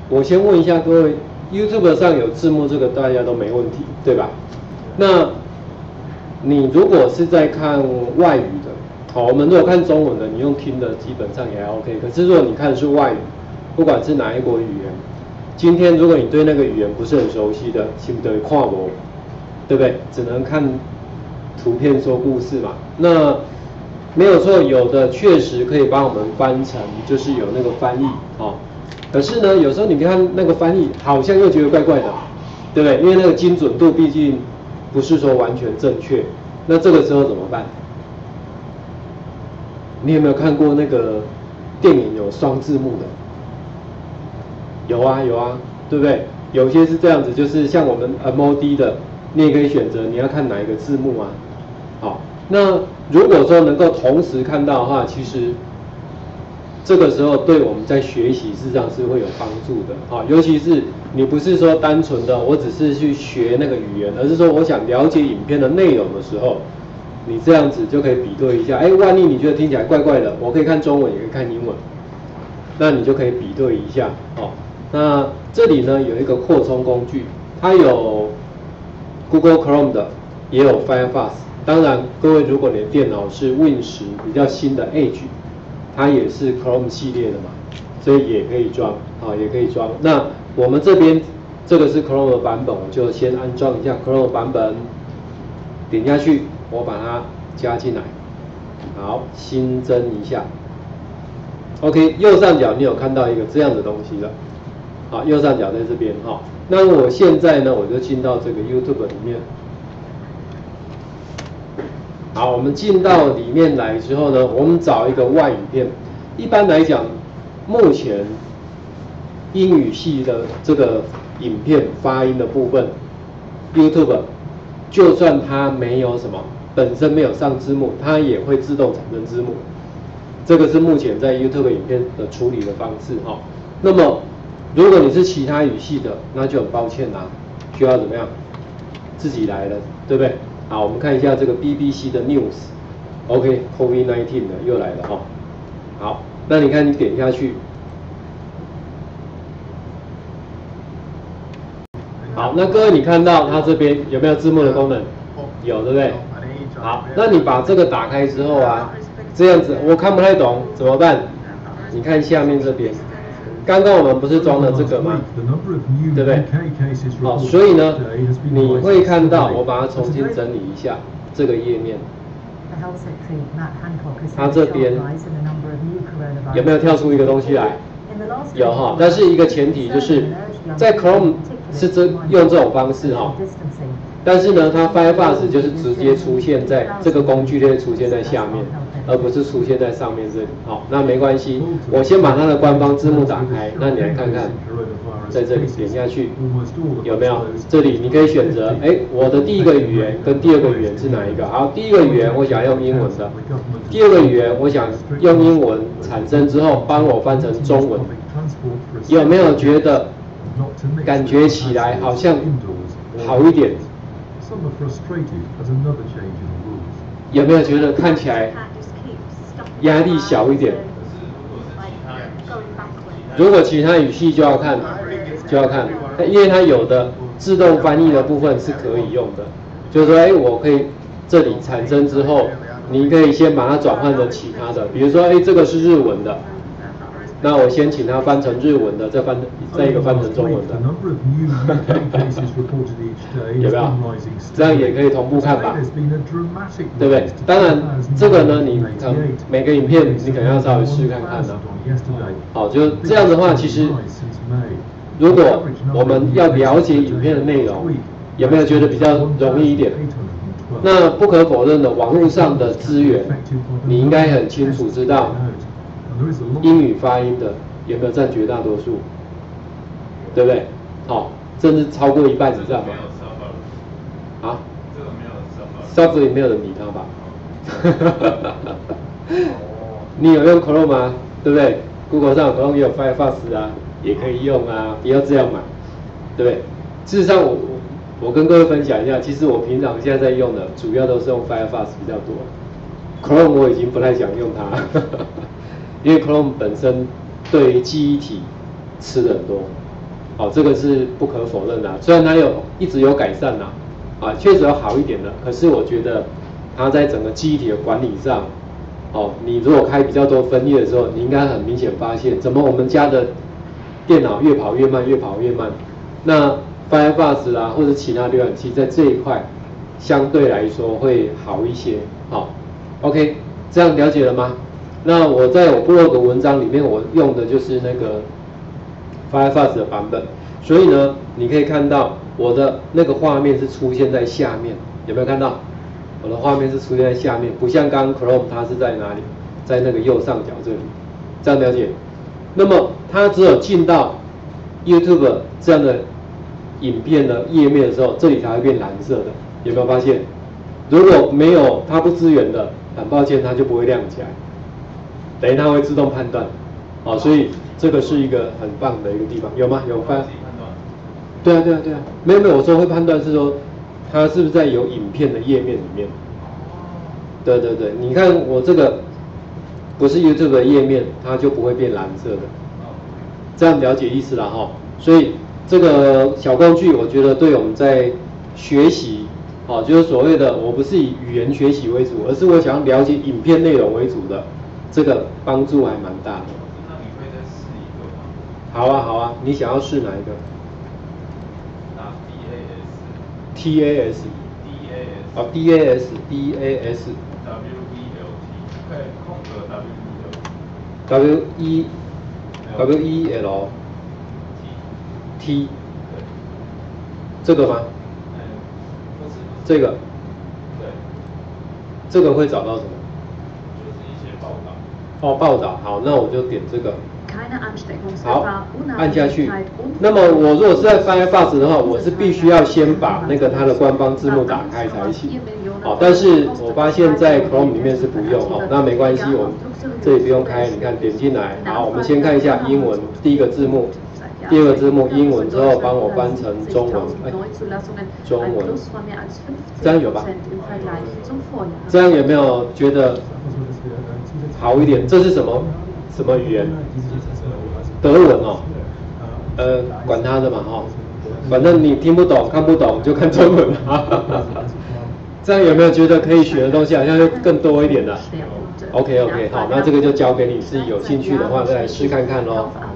我先问一下各位 ，YouTube 上有字幕，这个大家都没问题，对吧？那你如果是在看外语的，好，我们如果看中文的，你用听的基本上也还 OK。可是如果你看的是外语，不管是哪一国语言，今天如果你对那个语言不是很熟悉的，请得看我，对不对？只能看图片说故事嘛。那没有错，有的确实可以帮我们翻成，就是有那个翻译哦。可是呢，有时候你看那个翻译，好像又觉得怪怪的，对不对？因为那个精准度毕竟不是说完全正确。那这个时候怎么办？你有没有看过那个电影有双字幕的？有啊有啊，对不对？有些是这样子，就是像我们 MOD 的，你也可以选择你要看哪一个字幕啊。好，那如果说能够同时看到的话，其实这个时候对我们在学习事实上是会有帮助的。好，尤其是你不是说单纯的我只是去学那个语言，而是说我想了解影片的内容的时候，你这样子就可以比对一下。哎，万一你觉得听起来怪怪的，我可以看中文，也可以看英文，那你就可以比对一下。哦，那这里呢有一个扩充工具，它有 Google Chrome 的，也有 Firefox。当然，各位如果你的电脑是 Win10比较新的 Edge， 它也是 Chrome 系列的嘛，所以也可以装，啊，也可以装。那我们这边这个是 Chrome 的版本，我就先安装一下 Chrome 版本，点下去，我把它加进来，好，新增一下。OK， 右上角你有看到一个这样的东西了，好，右上角在这边哈。那我现在呢，我就进到这个 YouTube 里面。好，我们进到里面来之后呢，我们找一个外语片。一般来讲，目前英语系的这个影片发音的部分 ，YouTube 就算它没有什么本身没有上字幕，它也会自动产生字幕。这个是目前在 YouTube 影片的处理的方式哈。那么如果你是其他语系的，那就很抱歉啦，需要怎么样？自己来了，对不对？好，我们看一下这个 BBC 的 News。OK，COVID-19 的又来了哈。好，那你看你点下去。好，那各位你看到它这边有没有字幕的功能？有，对不对？好，那你把这个打开之后啊，这样子我看不太懂怎么办？你看下面这边。刚刚我们不是装了这个吗？对不对？好，所以呢，你会看到我把它重新整理一下这个页面。它这边有没有跳出一个东西来？有哈，但是一个前提就是在 Chrome 是用这种方式哈。但是呢，它 Firefox 就是直接出现在这个工具列出现在下面，而不是出现在上面这里。好，那没关系，我先把它的官方字幕打开，那你来看看，在这里点下去有没有？这里你可以选择，哎，我的第一个语言跟第二个语言是哪一个？好，第一个语言我想用英文的，第二个语言我想用英文产生之后帮我翻成中文，有没有觉得感觉起来好像好一点？有没有觉得看起来压力小一点？如果其他语系就要看，因为它有的自动翻译的部分是可以用的，就是说，哎，我可以这里产生之后，你可以先把它转换成其他的，比如说，哎，这个是日文的。那我先请他翻成日文的，再一个翻成中文的，有没有？这样也可以同步看吧，对不对？当然，这个呢，你可能每个影片你可能要稍微试看看呢。好，就这样的话，其实如果我们要了解影片的内容，有没有觉得比较容易一点？那不可否认的，网络上的资源，你应该很清楚知道。英语发音的有没有占绝大多数？对不对？好，甚至超过一半以上吧。啊？这个没有人理他吧？你有用 Chrome 吗？对不对 ？Google 上 Chrome 也有 Firefox 啊，也可以用啊，不要这样嘛，对不对？事实上我跟各位分享一下，其实我平常现在在用的主要都是用 Firefox 比较多 ，Chrome 我已经不太想用它。因为 Chrome 本身对于记忆体吃的很多， 哦，这个是不可否认的，虽然它一直有改善啦，啊，确实有好一点的，可是我觉得它在整个记忆体的管理上，哦，你如果开比较多分页的时候，你应该很明显发现，怎么我们家的电脑越跑越慢，越跑越慢。那 Firefox 啦，或者其他浏览器在这一块相对来说会好一些。好 ，OK， 这样了解了吗？那我在我部落格文章里面，我用的就是那个 Firefox 的版本，所以呢，你可以看到我的那个画面是出现在下面，有没有看到？我的画面是出现在下面，不像刚刚 Chrome 它是在哪里？在那个右上角这里，这样了解？那么它只有进到 YouTube 这样的影片的页面的时候，这里才会变蓝色的，有没有发现？如果没有它不支援的，很抱歉，它就不会亮起来，等于它会自动判断。好，所以这个是一个很棒的一个地方，有吗？有翻？对啊，没有，我说会判断是说它是不是在有影片的页面里面。对，你看我这个不是 YouTube 的页面，它就不会变蓝色的。这样了解意思了哈。所以这个小工具，我觉得对我们在学习，哦，就是所谓的我不是以语言学习为主，而是我想要了解影片内容为主的，这个帮助还蛮大的。 那你可以再试一个吗？ 好啊，你想要试哪一个？ 打 TAS。哦 DAS。 对，空格 WEL T 这个吗？ 不是。 这个。 对。 这个会找到什么？ 就是一些报道。 哦，报道，好，那我就点这个。好，按下去。那么我如果是在 Firefox 的话，我是必须要先把那个它的官方字幕打开才行。好，但是我发现在 Chrome 里面是不用哦，那没关系，我们这里不用开。你看点进来，好，我们先看一下英文，第一个字幕，第二个字幕英文之后帮我翻成中文，中文，这样有吧？这样有没有觉得好一点？这是什么语言？德文哦，管他的嘛哈，反正你听不懂看不懂就看中文啊。这样有没有觉得可以学的东西好像又更多一点了？OK， 好，那这个就交给你自己有兴趣的话再来试看看咯。